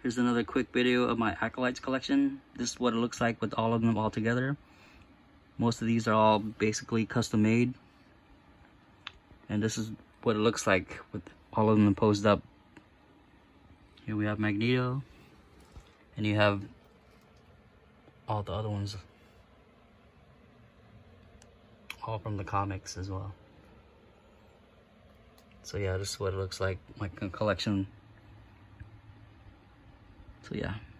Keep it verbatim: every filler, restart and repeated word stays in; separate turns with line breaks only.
Here's another quick video of my Acolytes collection. This is what it looks like with all of them all together. Most of these are all basically custom made. And this is what it looks like with all of them posed up. Here we have Magneto. And you have all the other ones. All from the comics as well. So yeah, this is what it looks like, my collection. So yeah.